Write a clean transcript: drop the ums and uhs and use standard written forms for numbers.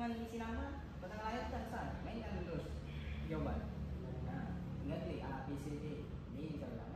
isi nama, tengah layar tu tak besar. Mainkan terus jawaban. Ingat klik A, B, C, D. Ni jawaban.